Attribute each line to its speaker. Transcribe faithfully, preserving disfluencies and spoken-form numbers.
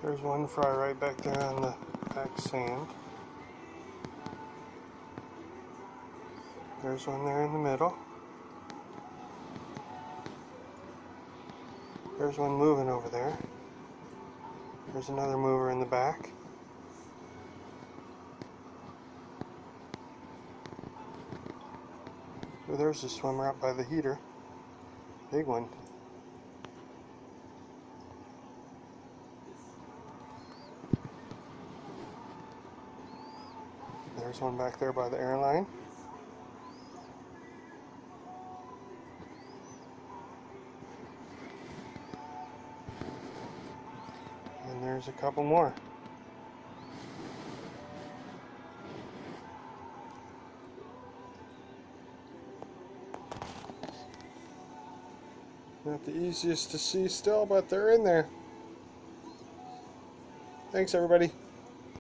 Speaker 1: There's one fry right back there on the back sand. There's one there in the middle. There's one moving over there. There's another mover in the back. Oh, there's a swimmer out by the heater. Big one. There's one back there by the airline. And there's a couple more. Not the easiest to see still, but they're in there. Thanks, everybody.